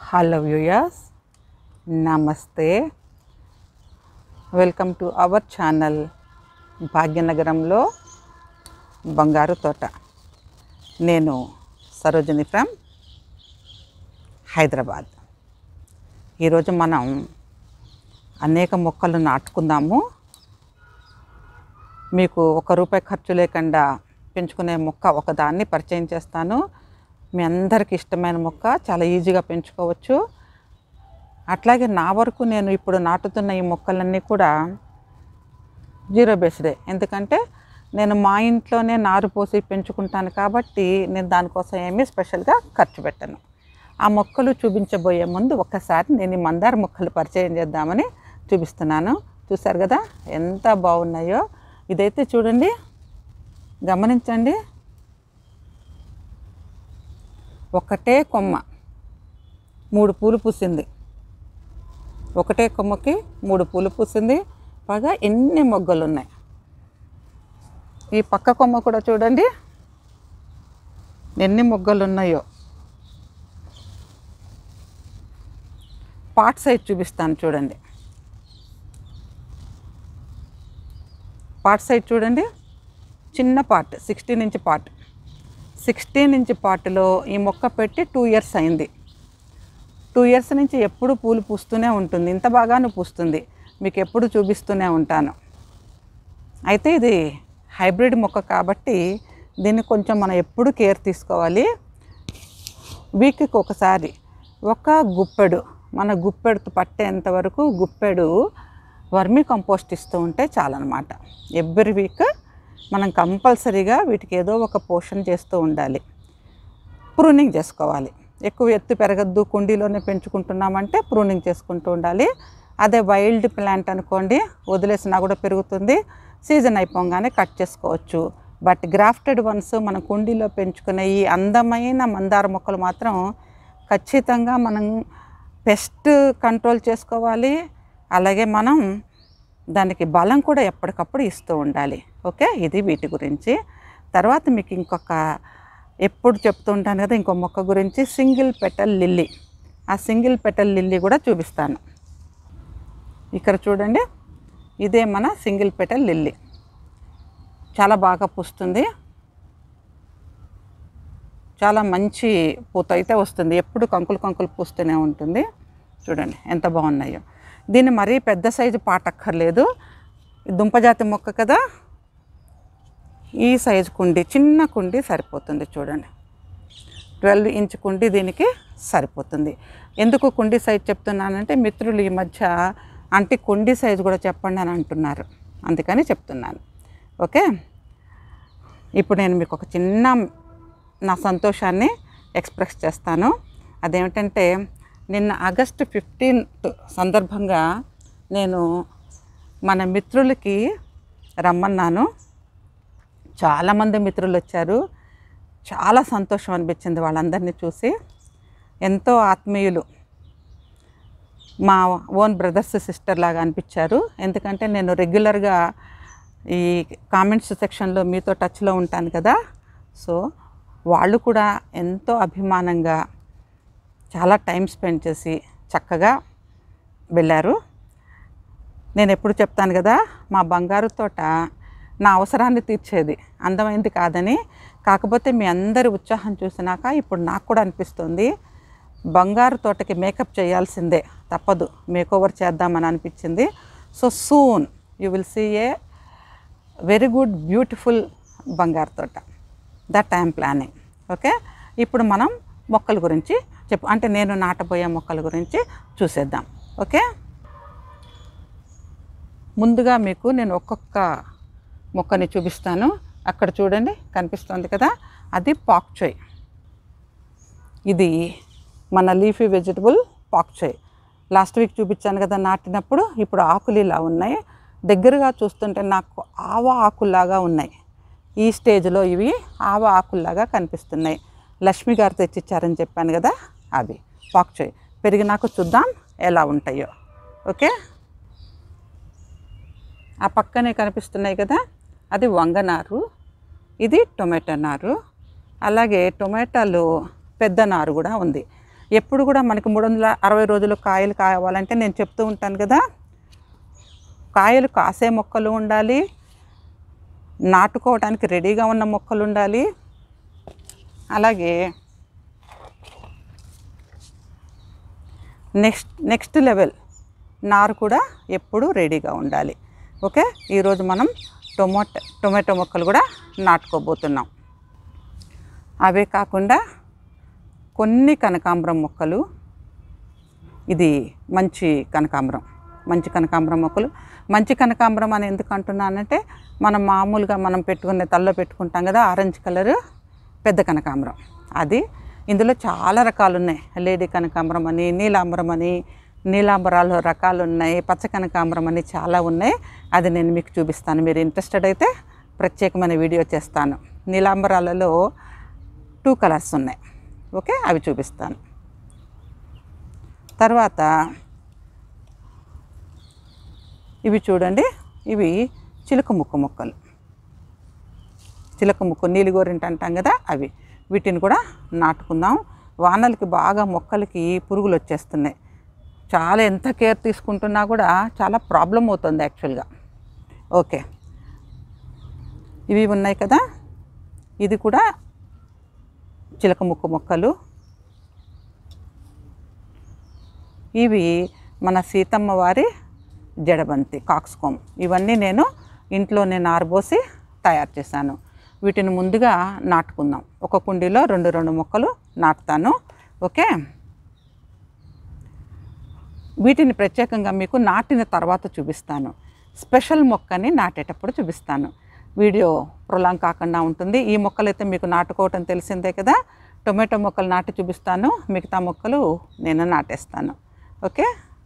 Hello viewers, Namaste. Welcome to our channel Bhagyanagaramlo Bangaruthota. Nenu Sarojini from Hyderabad. Ee roju manam అనేక మొక్కలు నాటుకుందాము. మీకు ₹1 ఖర్చు లేకుండా పెంచుకునే మొక్క ఒకదాన్ని పరిచయం చేస్తాను. మీ అందరికి ఇష్టమైన మొక్క, చాలా ఈజీగా పెంచుకోవచ్చు. అట్లాగే నా వరకు నేను ఇప్పుడు నాటుతున్న ఈ మొక్కలన్నీ కూడా జీరో బేస్డే. ఎందుకంటే నేను మా ఇంట్లోనే నారు పోసి పెంచుకుంటాను కాబట్టి నేను దానికోసం ఏమీ స్పెషల్గా ఖర్చు పెట్టను. ఆ మొక్కలు చూపించబోయే ముందు ఒక్కసారి నేను ఈ మందార మొక్కలు పరిచయం చేద్దామని చూపిస్తున్నాను. చూసారు కదా ఎంత బాగున్నాయో. ఇదైతే చూడండి, గమనించండి. ఒకటే కొమ్మ 3 పూలు పూసింది. ఒకటే కొమ్మకి 3 పూలు పూసింది. బాగా ఎన్ని మొగ్గలు ఉన్నాయి. ఈ పక్క కొమ్మ కూడా చూడండి ఎన్ని మొగ్గలు ఉన్నాయో. పాట్ సైజ్ చూపిస్తాను చూడండి. పాట్ సైజ్ చూడండి, చిన్న పాట్, 16 ఇంచ్ పాట్. 16 ఇంచ్ పాటులో ఈ మొక్క పెట్టి 2 ఇయర్స్ అయింది. 2 ఇయర్స్ నుంచి ఎప్పుడు పూలు పూస్తూనే ఉంటుంది. ఇంత బాగాను పూస్తుంది. మీకు ఎప్పుడు చూపిస్తూనే ఉంటాను. అయితే ఇది హైబ్రిడ్ మొక్క కాబట్టి దీన్ని కొంచెం మనం ఎప్పుడు కేర్ తీసుకోవాలి. వీక్కి ఒకసారి ఒక గుప్పెడు, మన గుప్పెడు పట్టేంత వరకు గుప్పెడు వర్మీ కంపోస్ట్ ఇస్తూ ఉంటే చాలన్నమాట. ఎవ్రీ వీక్ మనం కంపల్సరీగా వీటికి ఏదో ఒక పోషణ చేస్తూ ఉండాలి. ప్రూనింగ్ చేసుకోవాలి. ఎక్కువ ఎత్తు పెరగద్దు, కుండీలోనే పెంచుకుంటున్నామంటే ప్రూనింగ్ చేసుకుంటూ ఉండాలి. అదే వైల్డ్ ప్లాంట్ అనుకోండి, వదిలేసినా కూడా పెరుగుతుంది. సీజన్ అయిపోగానే కట్ చేసుకోవచ్చు. బట్ గ్రాఫ్టెడ్ వన్స్ మనం కుండీలో పెంచుకునే ఈ అందమైన మందార మొక్కలు మాత్రం ఖచ్చితంగా మనం పెస్ట్ కంట్రోల్ చేసుకోవాలి. అలాగే మనం దానికి బలం కూడా ఎప్పటికప్పుడు ఇస్తూ ఉండాలి. ఓకే, ఇది వీటి గురించి. తర్వాత మీకు ఇంకొక ఎప్పుడు చెప్తూ ఉంటాను కదా, ఇంకో మొక్క గురించి, సింగిల్ పెటల్ లిల్లీ. ఆ సింగిల్ పెటల్ లిల్లీ కూడా చూపిస్తాను. ఇక్కడ చూడండి, ఇదే మన సింగిల్ పెటల్ లిల్లీ. చాలా బాగా పూస్తుంది. చాలా మంచి పూత అయితే వస్తుంది. ఎప్పుడు కంకులు కంకులు పూస్తూనే ఉంటుంది. చూడండి ఎంత బాగున్నాయో. దీన్ని మరీ పెద్ద సైజు పాటక్కర్లేదు. దుంపజాతి మొక్క కదా, ఈ సైజు కుండీ, చిన్న కుండీ సరిపోతుంది. చూడండి 12 ఇంచ్ కుండీ దీనికి సరిపోతుంది. ఎందుకు కుండీ సైజు చెప్తున్నానంటే మిత్రులు ఈ మధ్య అంటే కుండీ సైజు కూడా చెప్పండి అని అంటున్నారు. అందుకని చెప్తున్నాను. ఓకే, ఇప్పుడు నేను మీకు ఒక చిన్న నా సంతోషాన్ని ఎక్స్ప్రెస్ చేస్తాను. అదేమిటంటే నిన్న ఆగస్టు 15th సందర్భంగా నేను మన మిత్రులకి రమ్మన్నాను. చాలామంది మిత్రులు వచ్చారు. చాలా సంతోషం అనిపించింది వాళ్ళందరినీ చూసి. ఎంతో ఆత్మీయులు, మా ఓన్ బ్రదర్స్ సిస్టర్ లాగా అనిపించారు. ఎందుకంటే నేను రెగ్యులర్గా ఈ కామెంట్స్ సెక్షన్లో మీతో టచ్లో ఉంటాను కదా. సో వాళ్ళు కూడా ఎంతో అభిమానంగా చాలా టైం స్పెండ్ చేసి చక్కగా వెళ్ళారు. నేను ఎప్పుడు చెప్తాను కదా, మా బంగారు తోట నా అవసరాన్ని తీర్చేది, అందమైంది కాదని. కాకపోతే మీ అందరి ఉత్సాహం చూసినాక ఇప్పుడు నాకు కూడా అనిపిస్తుంది బంగారు తోటకి మేకప్ చేయాల్సిందే, తప్పదు, మేకోవర్ చేద్దామని అనిపించింది. So soon you will see a very good beautiful బంగారు తోట. That I'm planning. ఓకే, ఇప్పుడు మనం మొక్కల గురించి అంటే నేను నాటబోయే మొక్కల గురించి చూసేద్దాం. ఓకే, ముందుగా మీకు నేను ఒక్కొక్క మొక్కని చూపిస్తాను. అక్కడ చూడండి కనిపిస్తుంది కదా, అది పాక్ చాయ్. ఇది మన leafy vegetable pak choi. Last week చూపించాను కదా నాటినప్పుడు. ఇప్పుడు ఆకులు ఇలా ఉన్నాయి. దగ్గరగా చూస్తుంటే నాకు ఆవ ఆకుల్లాగా ఉన్నాయి. ఈ స్టేజ్లో ఇవి ఆవ ఆకుల్లాగా కనిపిస్తున్నాయి. లక్ష్మి గారు తెచ్చిచ్చారని చెప్పాను కదా, అవి పాక్ చాయ్. పెరిగినాక చూద్దాం ఎలా ఉంటాయో. ఓకే, ఆ పక్కనే కనిపిస్తున్నాయి కదా, అది వంగనారు, ఇది టొమాటో నారు. అలాగే టొమాటోలు పెద్ద నారు కూడా ఉంది. ఎప్పుడు కూడా మనకి 360 రోజులు కాయలు కావాలంటే నేను చెప్తూ ఉంటాను కదా, కాయలు కాసే మొక్కలు ఉండాలి, నాటుకోవడానికి రెడీగా ఉన్న మొక్కలు ఉండాలి, అలాగే నెక్స్ట్ లెవెల్ నారు కూడా ఎప్పుడు రెడీగా ఉండాలి. ఓకే, ఈరోజు మనం టొమాటో మొక్కలు కూడా నాటుకోబోతున్నాం. అవే కాకుండా కొన్ని కనకాంబరం మొక్కలు, ఇది మంచి కనకాంబరం మొక్కలు. మంచి కనకాంబరం అని ఎందుకు అంటున్నానంటే, మనం మామూలుగా మనం పెట్టుకునే తల్లో పెట్టుకుంటాం కదా, ఆరెంజ్ కలరు పెద్ద కనకాంబరం అది. ఇందులో చాలా రకాలు ఉన్నాయి. లేడీ కనకాంబరం అని, నీలాంబరం అని, నీలాంబరాలు రకాలు ఉన్నాయి, పచ్చ కనకాంబరం అని చాలా ఉన్నాయి. అది నేను మీకు చూపిస్తాను. మీరు ఇంట్రెస్టెడ్ అయితే ప్రత్యేకమైన వీడియో చేస్తాను. నీలాంబరాలలో 2 కలర్స్ ఉన్నాయి. ఓకే, అవి చూపిస్తాను. తర్వాత ఇవి చూడండి, ఇవి చిలక మొక్కలు, చిలక ముక్కు నీలిగోరింట అంటాం కదా, అవి. వీటిని కూడా నాటుకుందాం. వానలకి బాగా మొక్కలకి పురుగులు వచ్చేస్తున్నాయి. చాలా ఎంత కేర్ తీసుకుంటున్నా కూడా చాలా ప్రాబ్లం అవుతుంది యాక్చువల్గా. ఓకే, ఇవి ఉన్నాయి కదా, ఇది కూడా చిలక మొక్కలు. ఇవి మన సీతమ్మ వారి జడబంతి, కాక్స్కోమ్. ఇవన్నీ నేను ఇంట్లోనే నారబోసి తయారు చేశాను. వీటిని ముందుగా నాటుకుందాం. ఒక కుండీలో 2 మొక్కలు నాటుతాను. ఓకే, వీటిని ప్రత్యేకంగా మీకు నాటిన తర్వాత చూపిస్తాను. స్పెషల్ మొక్కని నాటేటప్పుడు చూపిస్తాను. వీడియో ప్రొలాంగ్ కాకుండా ఉంటుంది. ఈ మొక్కలైతే మీకు నాటుకోవటం తెలిసిందే కదా. టొమాటో మొక్కలు నాటి చూపిస్తాను, మిగతా మొక్కలు నేను నాటేస్తాను. ఓకే,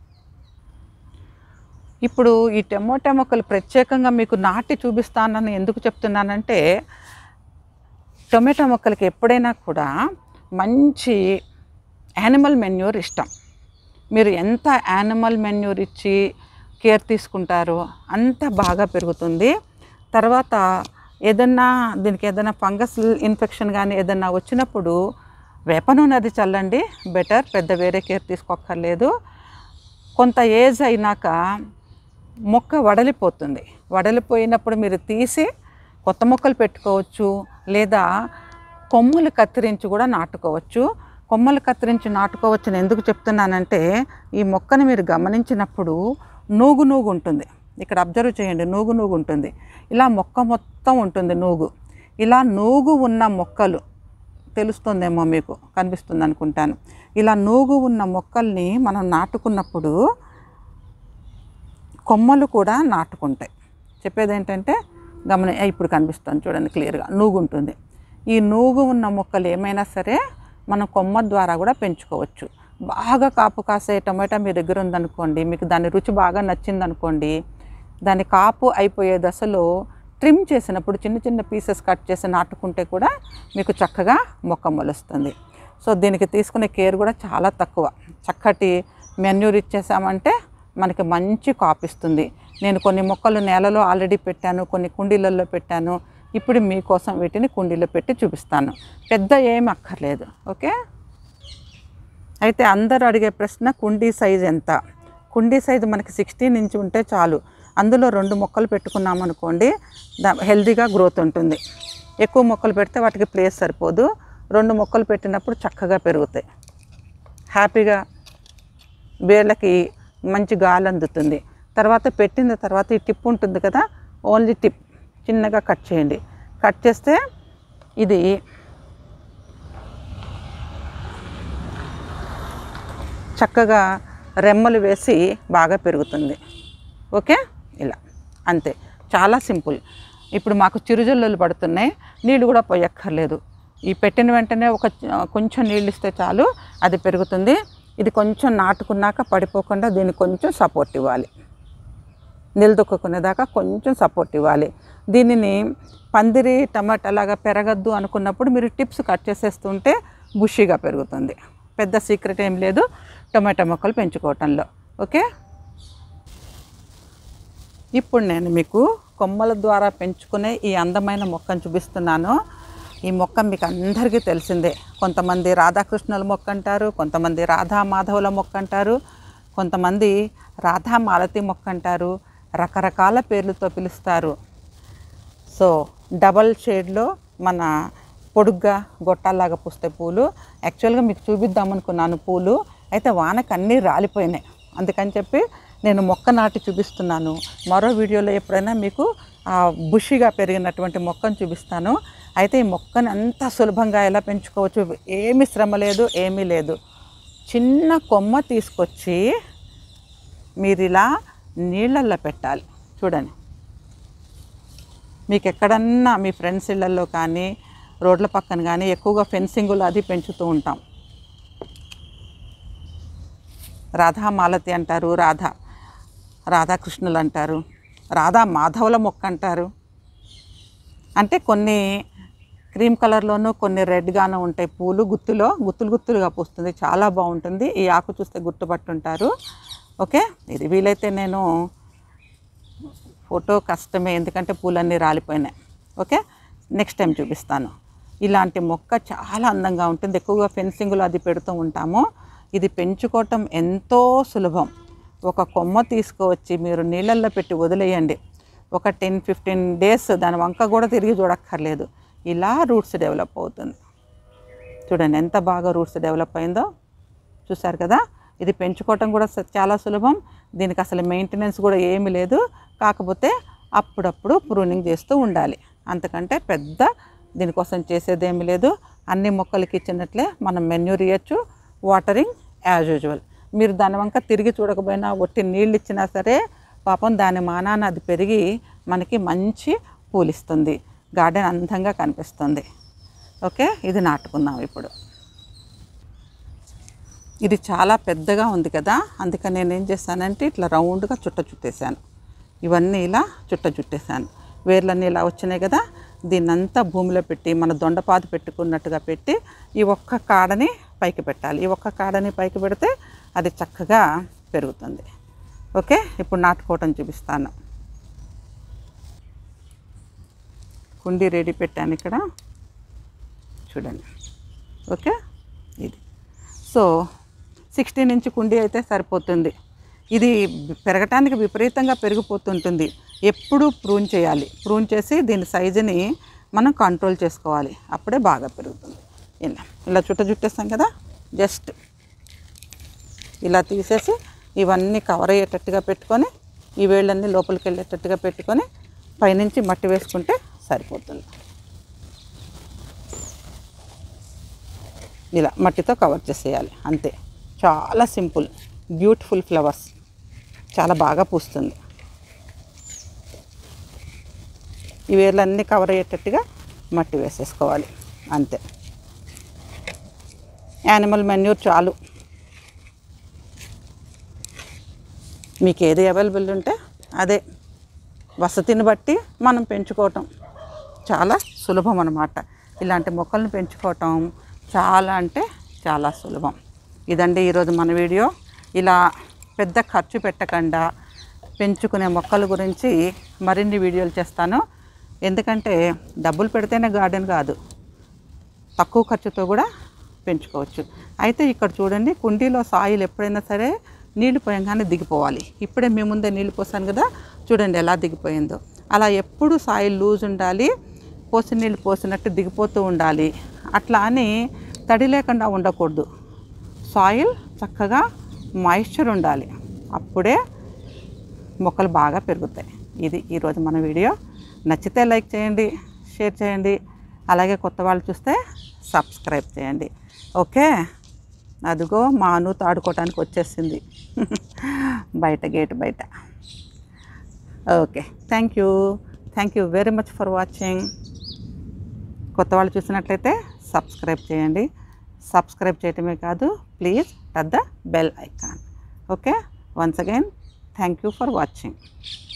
ఇప్పుడు ఈ టమోటా మొక్కలు ప్రత్యేకంగా మీకు నాటి చూపిస్తానని ఎందుకు చెప్తున్నానంటే, టొమాటో మొక్కలకి ఎప్పుడైనా కూడా మంచి యానిమల్ మెన్యూర్ ఇష్టం. మీరు ఎంత యానిమల్ మెన్యూర్ ఇచ్చి కేర్ తీసుకుంటారో అంత బాగా పెరుగుతుంది. తర్వాత దీనికి ఏదైనా ఫంగస్ ఇన్ఫెక్షన్ కానీ ఏదైనా వచ్చినప్పుడు వేప నూనె అది చల్లండి, బెటర్. పెద్ద వేరే కేర్ తీసుకోక్కర్లేదు. కొంత ఏజ్ అయినాక మొక్క వడలిపోతుంది. వడలిపోయినప్పుడు మీరు తీసి కొత్త మొక్కలు పెట్టుకోవచ్చు, లేదా కొమ్మలు కత్తిరించి కూడా నాటుకోవచ్చు. కొమ్మలు కత్తిరించి నాటుకోవచ్చని ఎందుకు చెప్తున్నానంటే, ఈ మొక్కను మీరు గమనించినప్పుడు నూగు ఉంటుంది. ఇక్కడ అబ్జర్వ్ చేయండి, నూగు ఉంటుంది. ఇలా మొక్క మొత్తం ఉంటుంది నూగు. ఇలా నూగు ఉన్న మొక్కలు తెలుస్తుందేమో మీకు, కనిపిస్తుంది అనుకుంటాను. ఇలా నూగు ఉన్న మొక్కల్ని మనం నాటుకున్నప్పుడు కొమ్మలు కూడా నాటుకుంటాయి. చెప్పేది ఏంటంటే, ఇప్పుడు కనిపిస్తుంది చూడండి క్లియర్గా, నూగు ఉంటుంది. ఈ నూగు ఉన్న మొక్కలు ఏమైనా సరే మనం కొమ్మ ద్వారా కూడా పెంచుకోవచ్చు. బాగా కాపు కాసే టమాటా మీ దగ్గర ఉందనుకోండి, మీకు దాని రుచి బాగా నచ్చిందనుకోండి, దాని కాపు అయిపోయే దశలో ట్రిమ్ చేసినప్పుడు చిన్న పీసెస్ కట్ చేసి నాటుకుంటే కూడా మీకు చక్కగా మొక్క మొలుస్తుంది. సో దీనికి తీసుకునే కేర్ కూడా చాలా తక్కువ. చక్కటి మెన్యూర్ ఇచ్చేసామంటే మనకి మంచి కాపు ఇస్తుంది. నేను కొన్ని మొక్కలు నేలలో ఆల్రెడీ పెట్టాను, కొన్ని కుండీలలో పెట్టాను. ఇప్పుడు మీకోసం వీటిని కుండీలో పెట్టి చూపిస్తాను. పెద్ద ఏమి అక్కర్లేదు. ఓకే, అయితే అందరూ అడిగే ప్రశ్న, కుండీ సైజు ఎంత? కుండీ సైజు మనకి 16 ఇంచ్ ఉంటే చాలు. అందులో 2 మొక్కలు పెట్టుకున్నామనుకోండి, హెల్తీగా గ్రోత్ ఉంటుంది. ఎక్కువ మొక్కలు పెడితే వాటికి ప్లేస్ సరిపోదు. 2 మొక్కలు పెట్టినప్పుడు చక్కగా పెరుగుతాయి. హ్యాపీగా వేళ్ళకి మంచి గాలి అందుతుంది. తర్వాత పెట్టిన తర్వాత ఈ టిప్ ఉంటుంది కదా, ఓన్లీ టిప్ చిన్నగా కట్ చేయండి. కట్ చేస్తే ఇది చక్కగా రెమ్మలు వేసి బాగా పెరుగుతుంది. ఓకే, ఇలా అంతే, చాలా సింపుల్. ఇప్పుడు మాకు చిరుజల్లులు పడుతున్నాయి, నీళ్ళు కూడా పోయక్కర్లేదు. ఈ పెట్టిన వెంటనే కొంచెం నీళ్ళు ఇస్తే చాలు, అది పెరుగుతుంది. ఇది కొంచెం నాటుకున్నాక పడిపోకుండా దీనికి కొంచెం సపోర్ట్ ఇవ్వాలి. నిలదొక్కునేదాకా కొంచెం సపోర్ట్ ఇవ్వాలి. దీనిని పందిరి టమాటా లాగా పెరగద్దు అనుకున్నప్పుడు మీరు టిప్స్ కట్ చేసేస్తుంటే బుషీగా పెరుగుతుంది. పెద్ద సీక్రెట్ ఏం లేదు టమాటా మొక్కలు పెంచుకోవటంలో. ఓకే, ఇప్పుడు నేను మీకు కొమ్మల ద్వారా పెంచుకునే ఈ అందమైన మొక్కను చూపిస్తున్నాను. ఈ మొక్క మీకు అందరికీ తెలిసిందే. కొంతమంది రాధాకృష్ణుల మొక్క అంటారు, కొంతమంది రాధా మాధవుల మొక్క అంటారు, కొంతమంది రాధా మాలతి మొక్క అంటారు, రకరకాల పేర్లతో పిలుస్తారు. సో డబల్ షేడ్లో మన పొడుగ్గా గొట్టాలాగా పూస్తే పూలు. యాక్చువల్గా మీకు చూపిద్దామనుకున్నాను పూలు, అయితే వానకు అన్నీ రాలిపోయినాయి. అందుకని చెప్పి నేను మొక్క నాటి చూపిస్తున్నాను. మరో వీడియోలో ఎప్పుడైనా మీకు బుషిగా పెరిగినటువంటి మొక్కను చూపిస్తాను. అయితే ఈ మొక్కను అంత సులభంగా ఎలా పెంచుకోవచ్చు, ఏమీ శ్రమ లేదు, ఏమీ లేదు. చిన్న కొమ్మ తీసుకొచ్చి మీరు ఇలా నీళ్ళల్లో పెట్టాలి. చూడండి, మీకు ఎక్కడన్నా మీ ఫ్రెండ్స్ ఇళ్ళల్లో కానీ రోడ్ల పక్కన కానీ ఎక్కువగా ఫెన్సింగులు అది పెంచుతూ ఉంటాం. రాధా మాలతి అంటారు, రాధాకృష్ణులు అంటారు, రాధా మాధవుల మొక్క అంటారు. అంటే కొన్ని క్రీమ్ కలర్లోనూ కొన్ని రెడ్గాను ఉంటాయి పూలు, గుత్తులుగా పూస్తుంది, చాలా బాగుంటుంది. ఈ ఆకు చూస్తే గుర్తుపట్టుంటారు. ఓకే, ఇది వీలైతే నేను ఫోటో కష్టమే, ఎందుకంటే పూలన్నీ రాలిపోయినాయి. ఓకే, నెక్స్ట్ టైం చూపిస్తాను. ఇలాంటి మొక్క చాలా అందంగా ఉంటుంది. ఎక్కువగా ఫెన్సింగ్లో అది పెడుతూ ఉంటాము. ఇది పెంచుకోవటం ఎంతో సులభం. ఒక కొమ్మ తీసుకువచ్చి మీరు నీళ్ళల్లో పెట్టి వదిలేయండి. ఒక 10-15 డేస్ దాని వంక కూడా తిరిగి చూడక్కర్లేదు. ఇలా రూట్స్ డెవలప్ అవుతుంది. చూడండి ఎంత బాగా రూట్స్ డెవలప్ అయిందో, చూసారు కదా. ఇది పెంచుకోవటం కూడా చాలా సులభం. దీనికి అసలు మెయింటెనెన్స్ కూడా ఏమీ లేదు. కాకపోతే అప్పుడప్పుడు ప్రూనింగ్ చేస్తూ ఉండాలి, అంతకంటే పెద్ద దీనికోసం చేసేదేమీ లేదు. అన్ని మొక్కలకి ఇచ్చినట్లే మనం మెన్యూర్ ఇవ్వచ్చు, వాటరింగ్ యాజ్ యూజువల్. మీరు దాని వంక తిరిగి చూడకపోయినా ఒట్టి నీళ్ళు ఇచ్చినా సరే పాపం దాని మానాన అది పెరిగి మనకి మంచి పూలిస్తుంది, గార్డెన్ అందంగా కనిపిస్తుంది. ఓకే, ఇది నాటుకుందాం ఇప్పుడు. ఇది చాలా పెద్దగా ఉంది కదా, అందుకని నేను ఏం చేశానంటే ఇట్లా రౌండ్గా చుట్టేసాను. ఇవన్నీ ఇలా చుట్టేసాను. వేర్లన్నీ ఇలా వచ్చినాయి కదా, దీన్నంతా భూమిలో పెట్టి మన దొండపాదు పెట్టుకున్నట్టుగా పెట్టి ఈ ఒక్క కాడని పైకి పెట్టాలి. ఈ ఒక్క కాడని పైకి పెడితే అది చక్కగా పెరుగుతుంది. ఓకే, ఇప్పుడు నాటుకోవటం చూపిస్తాను. కుండీ రెడీ పెట్టాను ఇక్కడ, చూడండి. ఓకే, ఇది సో 16 ఇంచ్ కుండీ అయితే సరిపోతుంది. ఇది పెరగటానికి విపరీతంగా పెరిగిపోతుంటుంది. ఎప్పుడూ ప్రూన్ చేయాలి. ప్రూన్ చేసి దీని సైజుని మనం కంట్రోల్ చేసుకోవాలి, అప్పుడే బాగా పెరుగుతుంది. ఇలా చుట్టేస్తాం కదా, జస్ట్ ఇలా తీసేసి ఇవన్నీ కవర్ అయ్యేటట్టుగా పెట్టుకొని ఈ వేళ్ళన్నీ లోపలికి వెళ్ళేటట్టుగా పెట్టుకొని పైనుంచి మట్టి వేసుకుంటే సరిపోతుంది. ఇలా మట్టితో కవర్ చేసేయాలి, అంతే. చాలా సింపుల్, బ్యూటిఫుల్ ఫ్లవర్స్, చాలా బాగా పూస్తుంది. ఈ వేర్లన్నీ కవర్ అయ్యేటట్టుగా మట్టి వేసేసుకోవాలి, అంతే. యానిమల్ మెన్యూర్ చాలు, మీకు ఏది అవైలబుల్ ఉంటే అదే. వసతిని బట్టి మనం పెంచుకోవటం చాలా సులభం అన్నమాట. ఇలాంటి మొక్కలను పెంచుకోవటం చాలా అంటే చాలా సులభం. ఇదండి ఈరోజు మన వీడియో. ఇలా పెద్ద ఖర్చు పెట్టకుండా పెంచుకునే మొక్కల గురించి మరిన్ని వీడియోలు చేస్తాను. ఎందుకంటే డబ్బులు పెడితేనే గార్డెన్ కాదు, తక్కువ ఖర్చుతో కూడా పెంచుకోవచ్చు. అయితే ఇక్కడ చూడండి, కుండీలో సాయిల్ ఎప్పుడైనా సరే నీళ్లు పోయంగానే దిగిపోవాలి. ఇప్పుడే మీ ముందే నీళ్ళు పోసాను కదా, చూడండి ఎలా దిగిపోయిందో. అలా ఎప్పుడు సాయిల్ లూజ్ ఉండాలి, పోసిన నీళ్ళు పోసినట్టు దిగిపోతూ ఉండాలి. అట్లా అని తడి లేకుండా ఉండకూడదు. సాయిల్ చక్కగా మాయిశ్చర్ ఉండాలి, అప్పుడే మొక్కలు బాగా పెరుగుతాయి. ఇది ఈరోజు మన వీడియో. నచ్చితే లైక్ చేయండి, షేర్ చేయండి, అలాగే కొత్త వాళ్ళు చూస్తే సబ్స్క్రైబ్ చేయండి. ఓకే, అదిగో మా అనుతో ఆడుకోవటానికి వచ్చేసింది బయట, గేట్ బయట. Okay, thank you very much for watching. కొత్త వాళ్ళు చూసినట్లయితే సబ్స్క్రైబ్ చేయండి. సబ్స్క్రైబ్ చేయటమే కాదు, please touch the bell icon. Okay, once again thank you for watching.